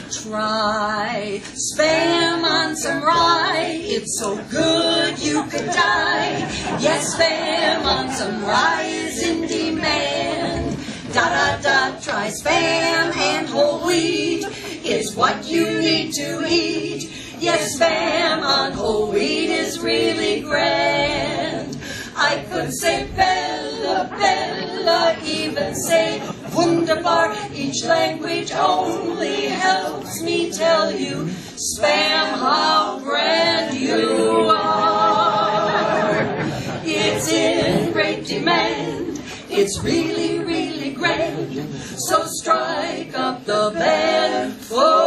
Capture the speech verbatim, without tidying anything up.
Try Spam on some rye. It's so good you could die. Yes, Spam on some rye is in demand. Da da da. Try Spam and whole wheat. It's what you need to eat. Yes, Spam on whole wheat is really grand. I could say Bella, Bella, even say Wunderbar. Each language only helps me tell you, Spam, how grand you are. It's in great demand. It's really, really great. So strike up the band for